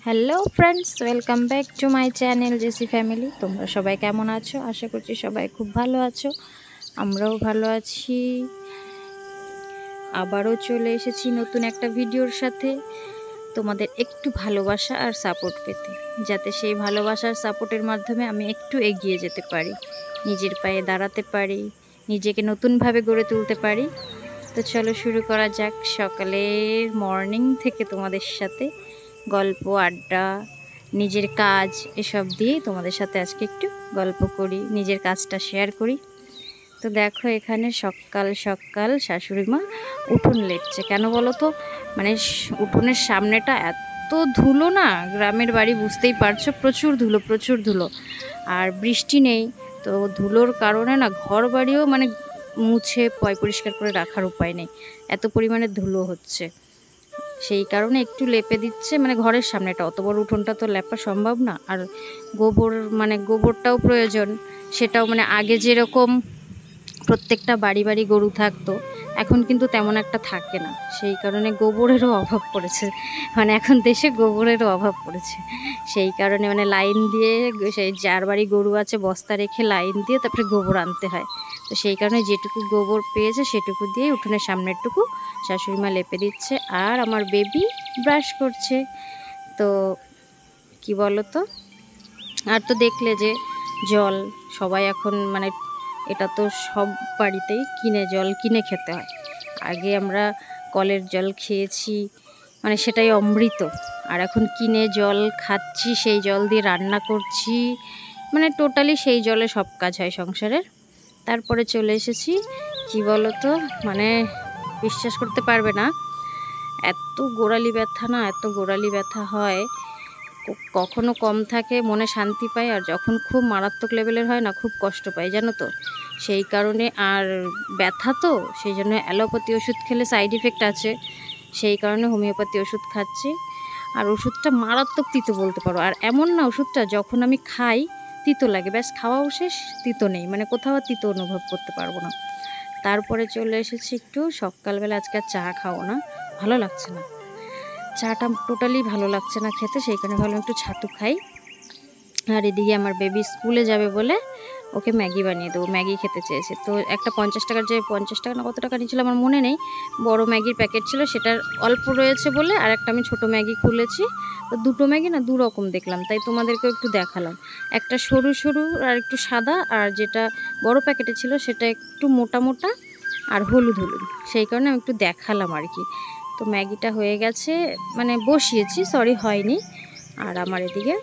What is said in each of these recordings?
Hello friends, welcome back to my channel JC family. তোমরা সবাই কেমন আছো? আশা করছি সবাই খুব ভালো আছো। আমরাও ভালো আছি। আবারও চলে এসেছি নতুন একটা ভিডিওর সাথে, তোমাদের একটু ভালোবাসা আর সাপোর্ট পেতে, যাতে সেই ভালোবাসার সাপোর্টের মাধ্যমে আমি একটু এগিয়ে যেতে পারি, নিজের পায়ে দাঁড়াতে পারি, নিজেকে নতুনভাবে গড়ে তুলতে পারি। তো চলো শুরু করা যাক। সকালের মর্নিং থেকে তোমাদের সাথে গল্প, আড্ডা, নিজের কাজ এসব দিয়ে তোমাদের সাথে আজকে একটু গল্প করি, নিজের কাজটা শেয়ার করি। তো দেখো, এখানে সকাল সকাল শাশুড়ি মা উঠোন লেপছে। কেন বলো তো? মানে উঠোনের সামনেটা এত ধুলো না, গ্রামের বাড়ি বুঝতেই পারছো, প্রচুর ধুলো প্রচুর ধুলো। আর বৃষ্টি নেই, তো ধুলোর কারণে না ঘর বাড়িও মানে মুছে পরিষ্কার করে রাখার উপায় নেই, এত পরিমাণে ধুলো হচ্ছে। সেই কারণে একটু লেপে দিচ্ছে, মানে ঘরের সামনেটা, অত বড় উঠোনটা তো লেপা সম্ভব না। আর গোবর, মানে গোবরটাও প্রয়োজন, সেটাও মানে আগে যেরকম প্রত্যেকটা বাড়ি বাড়ি গরু থাকতো, এখন কিন্তু তেমন একটা থাকে না। সেই কারণে গোবরেরও অভাব পড়েছে, মানে এখন দেশে গোবরেরও অভাব পড়েছে। সেই কারণে মানে লাইন দিয়ে, সেই যার বাড়ি গরু আছে বস্তা রেখে লাইন দিয়ে তারপরে গোবর আনতে হয়। তো সেই কারণে যেটুকু গোবর পেয়েছে সেটুকু দিয়ে উঠোনের সামনেরটুকু শাশুড়ি মা লেপে দিচ্ছে। আর আমার বেবি ব্রাশ করছে। তো কি বলো তো, আর তো দেখলে যে জল সবাই এখন মানে এটা তো সব বাড়িতেই জল কিনে খেতে হয়। আগে আমরা কলের জল খেয়েছি, মানে সেটাই অমৃত। আর এখন কিনে জল খাচ্ছি, সেই জল দিয়ে রান্না করছি, মানে টোটালি সেই জলে সব কাজ হয় সংসারের। তারপরে চলে এসেছি, কি বলো তো, মানে বিশ্বাস করতে পারবে না, এত গোড়ালি ব্যথা না, এত গোড়ালি ব্যথা হয়। কখনো কম থাকে মনে শান্তি পাই, আর যখন খুব মারাত্মক লেভেলের হয় না, খুব কষ্ট পাই, জানো তো। সেই কারণে, আর ব্যথা তো, সেই জন্য অ্যালোপ্যাথি ওষুধ খেলে সাইড ইফেক্ট আছে, সেই কারণে হোমিওপ্যাথি ওষুধ খাচ্ছি। আর ওষুধটা মারাত্মক তিতো বলতে পারো। আর এমন না, ওষুধটা যখন আমি খাই তিতো লাগে, ব্যাস খাওয়াও শেষ, তিতো নেই, মানে কোথাও তিতো অনুভব করতে পারবো না। তারপরে চলে এসেছি একটু সকালবেলা, আজকে আর চা খাবো না, ভালো লাগছে না, চাটা টোটালি ভালো লাগছে না খেতে, সেই কারণে ভাবলাম একটু ছাতু খাই। আর এদিকে আমার বেবি স্কুলে যাবে বলে ওকে ম্যাগি বানিয়ে দেবো, ম্যাগি খেতে চেয়েছে। তো একটা 50 টাকার, যে 50 টাকা না কত টাকা নিয়েছিল আমার মনে নেই, বড় ম্যাগির প্যাকেট ছিল, সেটার অল্প রয়েছে বলে আর একটা আমি ছোটো ম্যাগি খুলেছি। তো দুটো ম্যাগি না দু রকম দেখলাম, তাই তোমাদেরকেও একটু দেখালাম। একটা সরু সরু আর একটু সাদা, আর যেটা বড় প্যাকেটে ছিল সেটা একটু মোটা মোটা আর হলুদ হলুদ, সেই কারণে আমি একটু দেখালাম আর কি। তো ম্যাগিটা হয়ে গেছে, মানে বসিয়েছি, সরি হয়নি। আর আমার এদিকে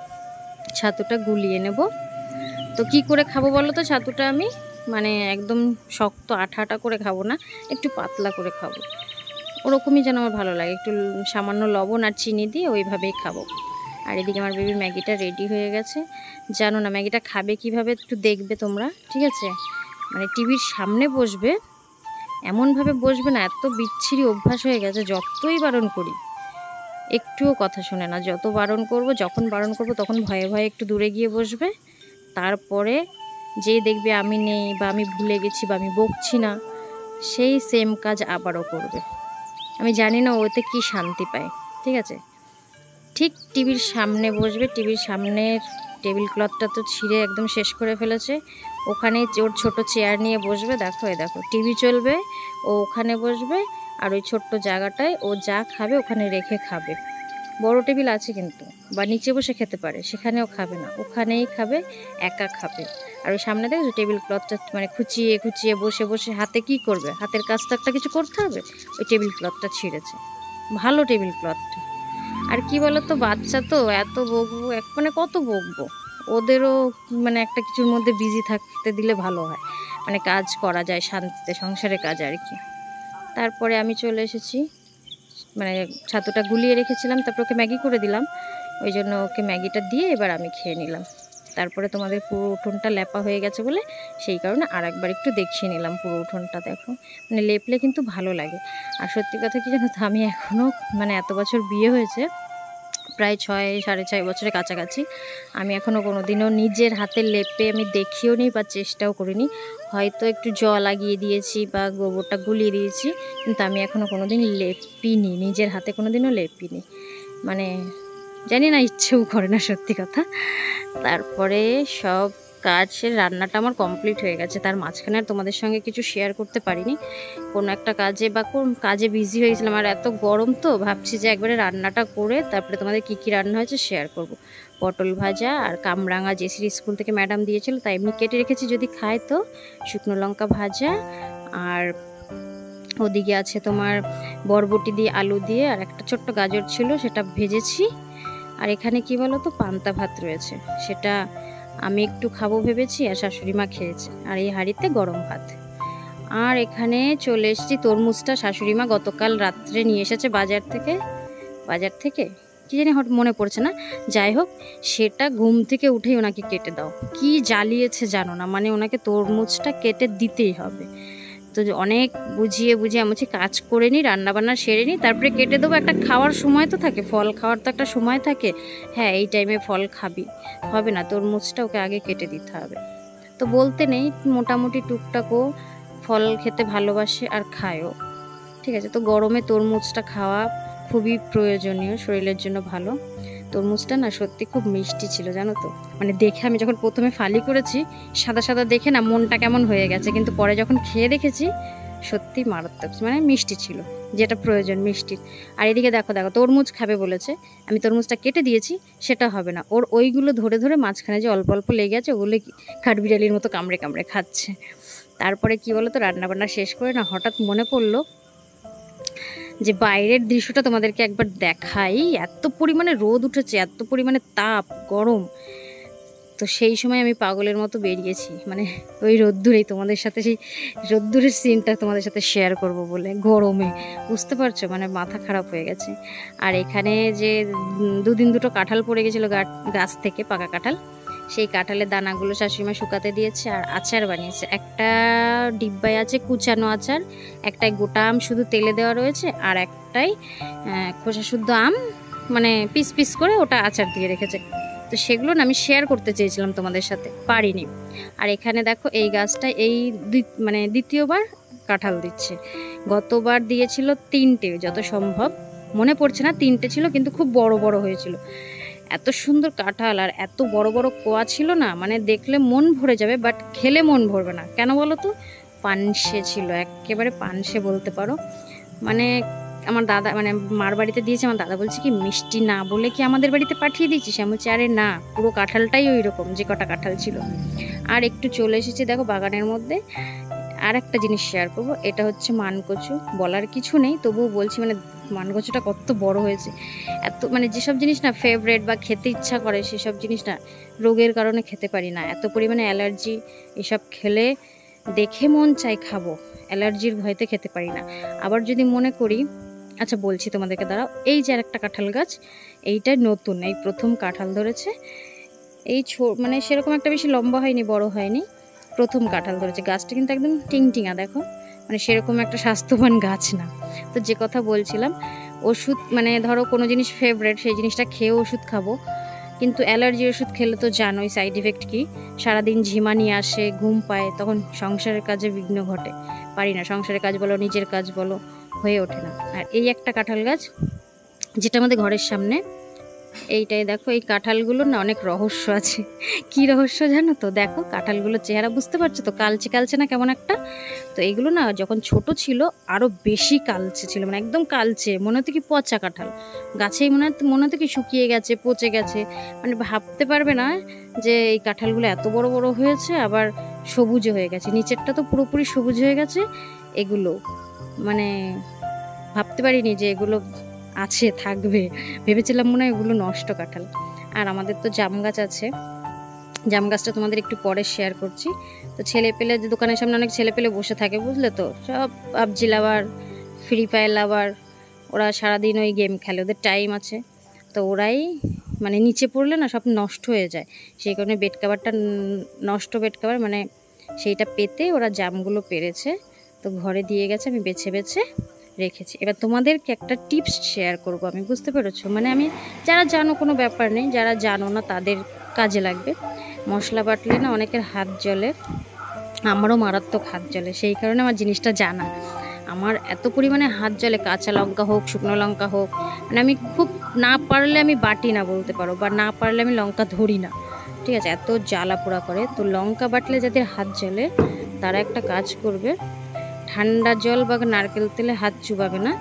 ছাতুটা গুলিয়ে নেব। তো কি করে খাবো বলো তো ছাতুটা আমি, মানে একদম শক্ত আঠা আঠা করে খাবো না, একটু পাতলা করে খাবো, ওরকমই যেন আমার ভালো লাগে। একটু সামান্য লবণ আর চিনি দিয়ে ওইভাবেই খাবো। আর এদিকে আমার বেবির ম্যাগিটা রেডি হয়ে গেছে। জানো না ম্যাগিটা খাবে কিভাবে, একটু দেখবে তোমরা, ঠিক আছে? মানে টিভির সামনে বসবে, এমনভাবে বসবে না, এত বিচ্ছিরি অভ্যাস হয়ে গেছে, যতই বারণ করি একটুও কথা শোনে না। যত বারণ করব, যখন বারণ করব তখন ভয়ে ভয়ে একটু দূরে গিয়ে বসবে। তারপরে যেই দেখবে আমি নেই বা আমি ভুলে গেছি বা আমি বকছি না, সেই সেম কাজ আবারও করবে। আমি জানি না ওতে কি শান্তি পায়, ঠিক আছে? ঠিক টিভির সামনে বসবে, টিভির সামনের টেবিল ক্লথটা তো ছিঁড়ে একদম শেষ করে ফেলেছে, ওখানে ওর ছোট চেয়ার নিয়ে বসবে। দেখো এই দেখো, টিভি চলবে, ও ওখানে বসবে, আর ওই ছোট্ট জায়গাটায় ও যা খাবে ওখানে রেখে খাবে। বড় টেবিল আছে কিন্তু, বা নিচে বসে খেতে পারে, সেখানেও খাবে না, ওখানেই খাবে, একা খাবে। আর ওই সামনে দেখো টেবিল ক্লথটা মানে খুঁচিয়ে খুঁচিয়ে বসে বসে হাতে কি করবে, হাতের কাজ তো একটা কিছু করতে হবে, ওই টেবিল ক্লথটা ছিঁড়েছে। ভালো টেবিল ক্লথটা। আর কি বলতো, বাচ্চা তো, এত বকবো, মানে কত বকবো, ওদেরও মানে একটা কিছুর মধ্যে বিজি থাকতে দিলে ভালো হয়, মানে কাজ করা যায় শান্তিতে, সংসারের কাজ আর কি। তারপরে আমি চলে এসেছি, মানে ছাতুটা গুলিয়ে রেখেছিলাম, তারপর ওকে ম্যাগি করে দিলাম, ওই জন্য ওকে ম্যাগিটা দিয়ে এবার আমি খেয়ে নিলাম। তারপরে তোমাদের পুরো উঠোনটা লেপা হয়ে গেছে বলে সেই কারণে আর একবার একটু দেখিয়ে নিলাম পুরো উঠোনটা। দেখো, মানে লেপলে কিন্তু ভালো লাগে। আর সত্যি কথা কি জানো তো, আমি এখনও, মানে এত বছর বিয়ে হয়েছে, প্রায় 6-6.5 বছরের কাছাকাছি, আমি এখনও কোনো দিনও নিজের হাতে লেপে আমি দেখিও নি বা চেষ্টাও করিনি। হয়তো একটু জল লাগিয়ে দিয়েছি বা গোবরটা গুলিয়ে দিয়েছি, কিন্তু আমি এখনও কোনো দিন লেপিনি, নিজের হাতে কোনো দিনও লেপিনি। মানে জানি না, ইচ্ছেও করে না সত্যি কথা। তারপরে সব কাজ, রান্নাটা আমার কমপ্লিট হয়ে গেছে। তার মাঝখানে আর তোমাদের সঙ্গে কিছু শেয়ার করতে পারিনি, কোনো একটা কাজে বা কোন কাজে বিজি হয়ে গেছিলাম। আর এত গরম তো ভাবছি যে একবারে রান্নাটা করে তারপরে তোমাদের কী কী রান্না হয়েছে শেয়ার করব। পটল ভাজা আর কামরাঙা জেসির স্কুল থেকে ম্যাডাম দিয়েছিল, তাই এমনি কেটে রেখেছি যদি খায় তো। শুকনো লঙ্কা ভাজা, আর ওদিকে আছে তোমার বরবটি দিয়ে আলু দিয়ে, আর একটা ছোট্ট গাজর ছিল সেটা ভেজেছি। আর এখানে কি বলো তো, পান্তা ভাত রয়েছে, সেটা আমি একটু খাবো ভেবেছি আর শাশুড়ি মা খেয়েছে। আর এই হাঁড়িতে গরম ভাত। আর এখানে চলে এসেছি, তরমুজটা শাশুড়ি মা গতকাল রাত্রে নিয়ে এসেছে বাজার থেকে কি জানি মনে পড়ছে না, যাই হোক সেটা ঘুম থেকে উঠেই ওনাকে কেটে দাও, কি জ্বালিয়েছে জানো না, মানে ওনাকে তরমুজটা কেটে দিতেই হবে। তো অনেক বুঝিয়ে আমি বলছি কাজ করে নিই, রান্নাবান্না সেরে নিই, তারপরে কেটে দেবো। একটা খাওয়ার সময় তো থাকে, ফল খাওয়ার তো একটা সময় থাকে। হ্যাঁ, এই টাইমে ফল খাবি, হবে না, তরমুজটা ওকে আগে কেটে দিতে হবে। তো বলতে নেই, মোটামুটি টুকটাকও ফল খেতে ভালোবাসে আর খায়ও, ঠিক আছে। তো গরমে তরমুজটা খাওয়া খুবই প্রয়োজনীয়, শরীরের জন্য ভালো। তরমুজটা না সত্যি খুব মিষ্টি ছিল জানো তো, মানে দেখে আমি যখন প্রথমে ফালি করেছি সাদা সাদা দেখে না মনটা কেমন হয়ে গেছে, কিন্তু পরে যখন খেয়ে দেখেছি সত্যি মারাত্মক, মানে মিষ্টি ছিল, যেটা প্রয়োজন মিষ্টির। আর এদিকে দেখো তরমুজ খাবে বলেছে, আমি তরমুজটা কেটে দিয়েছি, সেটা হবে না, ওর ওইগুলো ধরে ধরে মাঝখানে যে অল্প অল্প লেগে আছে ওগুলো কাঠবিড়ালির মতো কামড়ে কামড়ে খাচ্ছে। তারপরে কি বলো তো, রান্নাবান্না শেষ করে না হঠাৎ মনে পড়লো যে বাইরের দৃশ্যটা তোমাদেরকে একবার দেখাই। এত পরিমাণে রোদ উঠেছে, এত পরিমাণে তাপ গরম, তো সেই সময় আমি পাগলের মতো বেরিয়েছি, মানে ওই রোদ্দুরেই তোমাদের সাথে সেই রোদ্দুরের সিনটা তোমাদের সাথে শেয়ার করব বলে, গরমে বুঝতে পারছো মানে মাথা খারাপ হয়ে গেছে। আর এখানে যে দুদিন দুটো কাঁঠাল পড়ে গেছিলো গাছ থেকে, পাকা কাঁঠাল, সেই কাঁঠালের দানাগুলো শাশুড়িমা শুকাতে দিয়েছে আর আচার বানিয়েছে। একটা ডিব্বায় আছে কুচানো আচার, একটাই গোটা আম শুধু তেলে দেওয়া রয়েছে, আর একটাই খোসা শুদ্ধ আম মানে পিস পিস করে ওটা আচার দিয়ে রেখেছে। তো সেগুলো না আমি শেয়ার করতে চেয়েছিলাম তোমাদের সাথে, পারিনি। আর এখানে দেখো এই গাছটা এই মানে দ্বিতীয়বার কাঁঠাল দিচ্ছে। গতবার দিয়েছিল 3টে, যত সম্ভব মনে পড়ছে না, 3টে ছিল কিন্তু খুব বড় বড় হয়েছিল। এত সুন্দর কাঁঠাল আর এত বড় বড় কোয়া ছিল না, মানে দেখলে মন ভরে যাবে, বাট খেলে মন ভরবে না। কেন বলো তো, পানসে ছিল, একেবারে পানসে বলতে পারো। মানে আমার দাদা, মানে মার বাড়িতে দিয়েছে, আমার দাদা বলছে কি মিষ্টি না বলে কি আমাদের বাড়িতে পাঠিয়ে দিয়েছিস? আমি বলছি আরে না, পুরো কাঁঠালটাই ওই রকম যে কটা কাঁঠাল ছিল। আর একটু চলে এসেছি দেখো বাগানের মধ্যে। আর একটা জিনিস শেয়ার করব, এটা হচ্ছে মানকচু, বলার কিছু নেই তবুও বলছি, মানে মানকচুটা কত বড় হয়েছে। এত মানে যেসব জিনিস না ফেভারেট বা খেতে ইচ্ছা করে সেসব জিনিস না রোগের কারণে খেতে পারি না, এত পরিমাণে অ্যালার্জি। এসব খেলে দেখে মন চাই খাবো, অ্যালার্জির ভয়তে খেতে পারি না। আবার যদি মনে করি, আচ্ছা বলছি তোমাদেরকে, দাঁড়াও। এই যে একটা কাঁঠাল গাছ, এইটাই নতুন, এই প্রথম কাঁঠাল ধরেছে। এই মানে সেরকম একটা বেশি লম্বা হয়নি, বড় হয়নি, প্রথম কাঁঠাল ধরেছে। গাছটা কিন্তু একদম টিংটিঙা দেখো, মানে সেরকম একটা স্বাস্থ্যবান গাছ না। তো যে কথা বলছিলাম, ওষুধ মানে ধরো কোনো জিনিস ফেভারেট, সেই জিনিসটা খেয়ে ওষুধ খাবো, কিন্তু অ্যালার্জির ওষুধ খেলে তো জানোই সাইড ইফেক্ট কী। সারাদিন ঝিমানি আসে, ঘুম পায়, তখন সংসারের কাজে বিঘ্ন ঘটে, পারি না, সংসারের কাজ বলো নিজের কাজ বলো হয়ে ওঠে না। আর এই একটা কাঁঠাল গাছ যেটা আমাদের ঘরের সামনে, এইটাই দেখো, এই কাঁঠালগুলোর না অনেক রহস্য আছে। কি রহস্য জানো তো, দেখো কাঁঠালগুলোর চেহারা বুঝতে পারছো তো, কালচে কালচে না কেমন একটা। তো এইগুলো না যখন ছোট ছিল আরও বেশি কালচে ছিল, মানে একদম কালচে, মনে হতো কি পচা কাঁঠাল, গাছেই মনে হতো কি শুকিয়ে গেছে, পচে গেছে। মানে ভাবতে পারবে না যে এই কাঁঠালগুলো এত বড় বড় হয়েছে, আবার সবুজে হয়ে গেছে, নিচেরটা তো পুরোপুরি সবুজ হয়ে গেছে। এগুলো মানে ভাবতে পারিনি যে এগুলো আছে, থাকবে, ভেবেছিলাম মনে হয় এগুলো নষ্ট কাঁঠাল। আর আমাদের তো জাম গাছ আছে, জাম গাছটা তোমাদের একটু পরে শেয়ার করছি। তো ছেলে পেলে যে দোকানের সামনে অনেক ছেলে পেলে বসে থাকে, বুঝলে তো, সব PUBG lover, free fire lover, ওরা সারাদিন ওই গেম খেলে, ওদের টাইম আছে। তো ওরাই মানে নিচে পড়লে না সব নষ্ট হয়ে যায়, সেই কারণে বেড কাভারটা নষ্ট, বেড কাভার মানে সেইটা পেতে ওরা জামগুলো পেরেছে, তো ঘরে দিয়ে গেছে, আমি বেছে বেছে রেখেছি। এবার তোমাদেরকে একটা টিপস শেয়ার করব আমি, বুঝতে পেরেছো, মানে আমি যারা জানো কোনো ব্যাপার নেই, যারা জানো না তাদের কাজে লাগবে। মশলা বাটলে না অনেকের হাত জ্বলে, আমারও মারাত্মক হাত জ্বলে, সেই কারণে আমার জিনিসটা জানা। আমার এত পরিমাণে হাত জ্বলে, কাঁচা লঙ্কা হোক শুকনো লঙ্কা হোক, মানে আমি খুব না পারলে আমি বাটি না বলতে পারো, বা না পারলে আমি লঙ্কা ধরি না, ঠিক আছে, এত জ্বালা পোড়া করে। তো লঙ্কা বাটলে যাদের হাত জ্বলে তারা একটা কাজ করবে, ঠান্ডা জল বা নারকেল তেলে হাত চুবাবে না।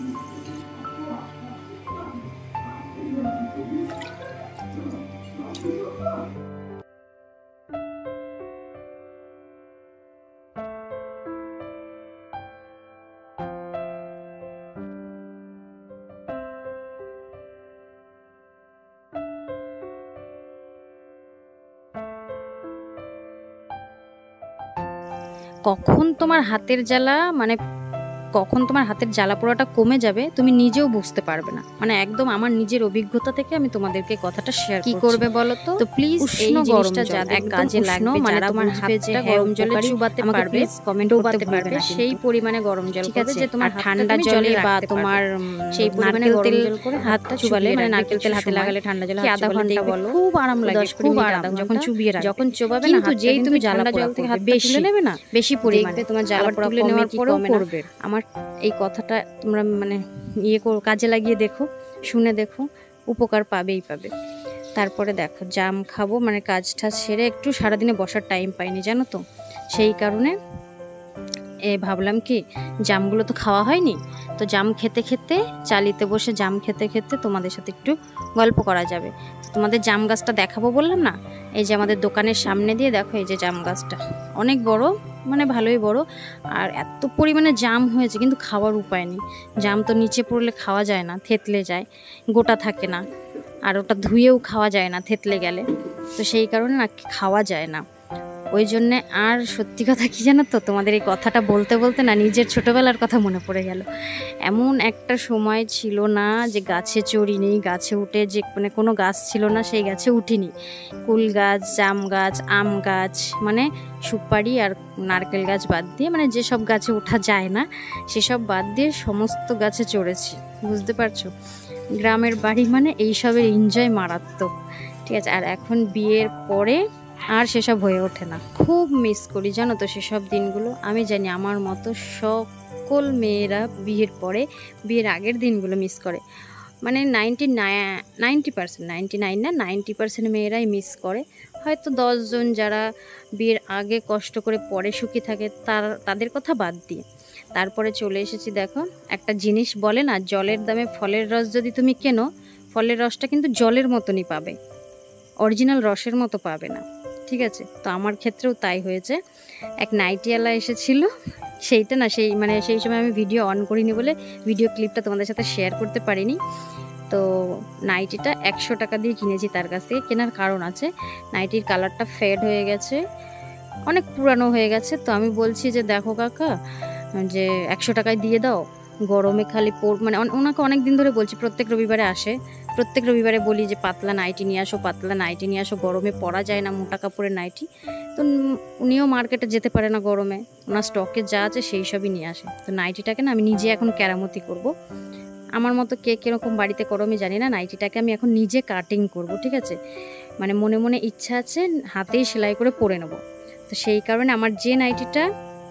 কখন তোমার হাতের জ্বালা মানে কখন তোমার হাতের জ্বালা পোড়াটা কমে যাবে তুমি নিজেও বুঝতে পারবে না। মানে একদম আমার নিজের অভিজ্ঞতা থেকে আমি তোমাদেরকে কথাটা শেয়ার করছি। কি করবে বলো তো? তো প্লিজ এই জিনিসটা যাদের কাজে লাগবে, মানে তোমার হাতটা গরম জলে চুবাতে পারবে, কমেন্ট করতে পারবে, সেই পরিমাণে গরম জল করবে যে তোমার ঠান্ডা জলে বা তোমার সেই পরিমাণে গরম জল করে হাতটা চুবালে, মানে নারকেল তেল হাতে লাগালে ঠান্ডা জলে আধা ঘন্টা বলো, খুব আরাম লাগে, খুব আরাম যখন চুবিয়ে রাখবে, যখন চোবাবে না, কিন্তু যেই তুমি ঠান্ডা জল থেকে হাত বেশি নেবে না, বেশি পরিমাণে তোমার জ্বালা পোড়া তুলে নেওয়ার পরেও করবে। আমার এই কথাটা তোমরা মানে কাজে লাগিয়ে দেখো, শুনে দেখো, উপকার পাবেই পাবে। তারপরে দেখো জাম খাবো, মানে কাজটা সেরে একটু সারাদিনে বসার টাইম পাইনি জানো তো, সেই কারণে ভাবলাম কি জামগুলো তো খাওয়া হয়নি, তো জাম খেতে খেতে চালিতে বসে জাম খেতে খেতে তোমাদের সাথে একটু গল্প করা যাবে। তো তোমাদের জাম গাছটা দেখাবো বললাম না, এই যে আমাদের দোকানের সামনে দিয়ে দেখো এই যে জাম গাছটা অনেক বড়, মানে ভালোই বড়, আর এত পরিমাণে জাম হয়েছে কিন্তু খাওয়ার উপায় নেই। জাম তো নিচে পড়লে খাওয়া যায় না, থেতলে যায়, গোটা থাকে না, আর ওটা ধুয়েও খাওয়া যায় না থেতলে গেলে, তো সেই কারণে না খাওয়া যায় না। ওই জন্যে, আর সত্যি কথা কি জানো তো, তোমাদের এই কথাটা বলতে বলতে না নিজের ছোটোবেলার কথা মনে পড়ে গেল। এমন একটা সময় ছিল না যে গাছে চড়িনি, গাছে উঠে যে মানে কোনো গাছ ছিল না সেই গাছে উঠিনি। কুল গাছ, জাম গাছ, আম গাছ, মানে সুপারি আর নারকেল গাছ বাদ দিয়ে, মানে যেসব গাছে ওঠা যায় না সেসব বাদ দিয়ে সমস্ত গাছে চড়েছি, বুঝতে পারছো? গ্রামের বাড়ি মানে এইসবের এনজয় মারাত্মক, ঠিক আছে। আর এখন বিয়ের পরে আর সেসব হয়ে ওঠে না, খুব মিস করি জানো তো সেসব দিনগুলো। আমি জানি আমার মতো সকল মেয়েরা বিয়ের পরে বিয়ের আগের দিনগুলো মিস করে, মানে 90% মেয়েরাই মিস করে। হয়তো 10 জন যারা বিয়ের আগে কষ্ট করে পরে সুখী থাকে তাদের কথা বাদ দিয়ে তারপরে চলে এসেছি। দেখো একটা জিনিস বলে না, জলের দামে ফলের রস যদি তুমি কেনো, ফলের রসটা কিন্তু জলের মতনই পাবে, অরিজিনাল রসের মতো পাবে না, ঠিক আছে। তো আমার ক্ষেত্রেও তাই হয়েছে। এক নাইটিওয়ালা এসেছিল, সেইটা না সেই সময় আমি ভিডিও অন করিনি বলে ভিডিও ক্লিপটা তোমাদের সাথে শেয়ার করতে পারিনি। তো নাইটিটা 100 টাকা দিয়ে কিনেছি তার কাছ থেকে, কেনার কারণ আছে, নাইটির কালারটা ফেড হয়ে গেছে, অনেক পুরানো হয়ে গেছে। তো আমি বলছি যে দেখো কাকা, যে 100 টাকায় দিয়ে দাও, গরমে খালি মানে ওনাকে অনেক দিন ধরে বলছি, প্রত্যেক রবিবারে আসে, প্রত্যেক রবিবারে বলি যে পাতলা নাইটি নিয়ে আসো, পাতলা নাইটি নিয়ে আসো, গরমে পরা যায় না মোটা কাপড়ের নাইটি। তো উনিও মার্কেটে যেতে পারে না গরমে, ওনার স্টকে যা আছে সেই সবই নিয়ে আসে। তো নাইটিটাকে না আমি নিজে এখন কেরামতি করব, আমার মতো কে কীরকম বাড়িতে করো আমি জানি না, নাইটিটাকে আমি এখন নিজে কাটিং করব, ঠিক আছে। মানে মনে মনে ইচ্ছা আছে হাতেই সেলাই করে পরে নেব। তো সেই কারণে আমার যে নাইটিটা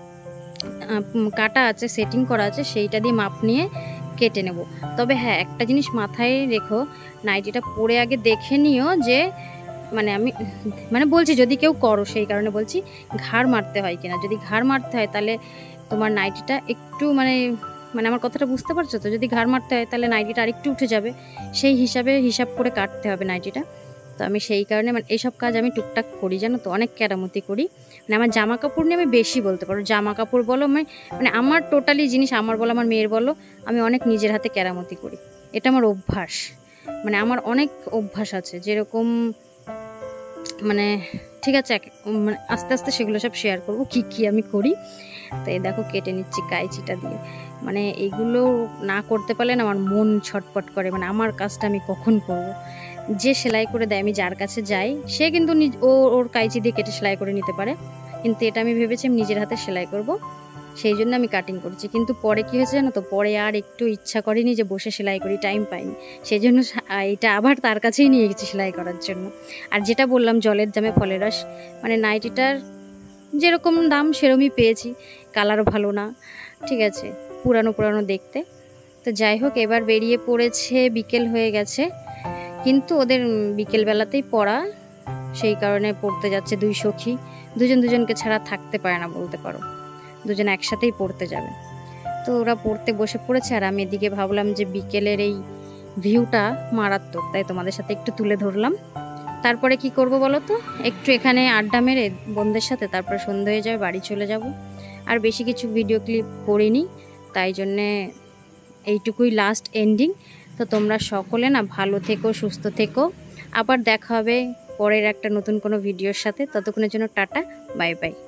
কাটা আছে, সেটিং করা আছে, সেইটা দিয়ে মাপ নিয়ে কেটে নেব। তবে হ্যাঁ, একটা জিনিস মাথায় রেখো, নাইটিটা পরে আগে দেখে নিও যে আমি বলছি যদি কেউ করো সেই কারণে বলছি, ঘাড় মারতে হয় কিনা। যদি ঘাড় মারতে হয় তাহলে তোমার নাইটিটা একটু আমার কথাটা বুঝতে পারছো তো, যদি ঘাড় মারতে হয় তাহলে নাইটিটা আরেকটু উঠে যাবে, সেই হিসাব করে কাটতে হবে নাইটিটা। তো আমি সেই কারণে এইসব কাজ আমি টুকটাক করি জানো তো, অনেক কেরামতি করি। আমার জামা কাপড় নিয়ে আমি বেশি বলতে পারো, জামা কাপড় বলো আমার টোটালি জিনিস, আমার বলো আমার মেয়ের বলো, আমি অনেক নিজের হাতে কেরামতি করি, এটা আমার অভ্যাস। আমার অনেক অভ্যাস আছে, যেরকম ঠিক আছে, আস্তে আস্তে সেগুলো সব শেয়ার করবো কি আমি করি। তো এই দেখো কেটে নিচ্ছি কাইচিটা দিয়ে, এইগুলো না করতে পারলে না আমার মন ছটপট করে, আমার কাজটা আমি কখন করব। যে সেলাই করে দেয়, আমি যার কাছে যাই, সে কিন্তু ওর কাইচি দিয়ে কেটে সেলাই করে নিতে পারে, কিন্তু এটা আমি ভেবেছি আমি নিজের হাতে সেলাই করব, সেই জন্য আমি কাটিং করছি। কিন্তু পরে কী হয়েছে জানো তো, পরে আর একটু ইচ্ছা করেনি যে বসে সেলাই করি, টাইম পাইনি, সেই জন্য এটা আবার তার কাছেই নিয়ে গেছি সেলাই করার জন্য। আর যেটা বললাম জলের দামে ফলের রস, নাইটিটার যেরকম দাম সেরকমই পেয়েছি, কালার ভালো না, ঠিক আছে, পুরানো পুরানো দেখতে। তো যাই হোক, এবার বেরিয়ে পড়েছে, বিকেল হয়ে গেছে, কিন্তু ওদের বিকেলবেলাতেই পড়া, সেই কারণে পড়তে যাচ্ছে দুই সখী। দুজন দুজনকে ছাড়া থাকতে পারে না বলতে পারো, দুজন একসাথেই পড়তে যাবে। তো ওরা পড়তে বসে পড়েছে, আর আমি এদিকে ভাবলাম যে বিকেলের এই ভিউটা মারাত্মক, তাই তোমাদের সাথে একটু তুলে ধরলাম। তারপরে কি করব বলো তো, একটু এখানে আড্ডা মেরে বন্ধুদের সাথে তারপরে সন্ধ্যা হয়ে যাবে, বাড়ি চলে যাব। আর বেশি কিছু ভিডিও ক্লিপ করিনি, তাই জন্যে এইটুকুই লাস্ট এন্ডিং। তো তোমরা সকলে না ভালো থেকো, সুস্থ থেকো, আবার দেখা হবে পরের একটা নতুন কোনো ভিডিওর সাথে। ততক্ষণের জন্য টাটা, বাই বাই।